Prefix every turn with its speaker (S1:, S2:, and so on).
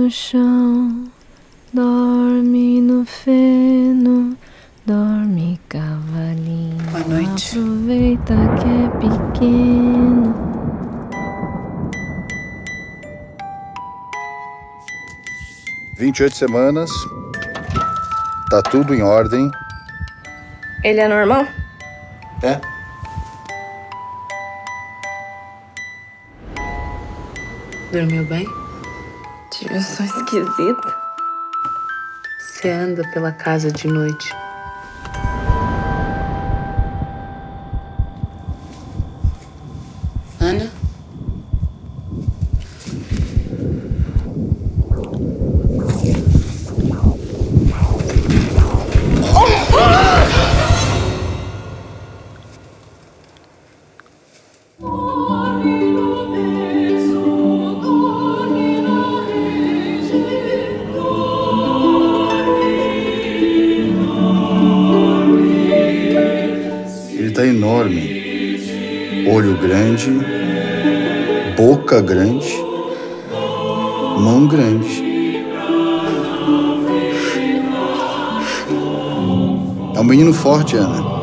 S1: no chão, dorme no feno, dorme cavalinho.
S2: Boa noite.
S1: Aproveita que é pequeno.
S3: 28 semanas, tá tudo em ordem.
S2: Ele é normal?
S3: É?
S2: Dormiu bem?
S1: Tive um som esquisito.
S2: Você anda pela casa de noite. Ana?
S3: Ele tá enorme. Olho grande, boca grande, mão grande. É um menino forte, Ana.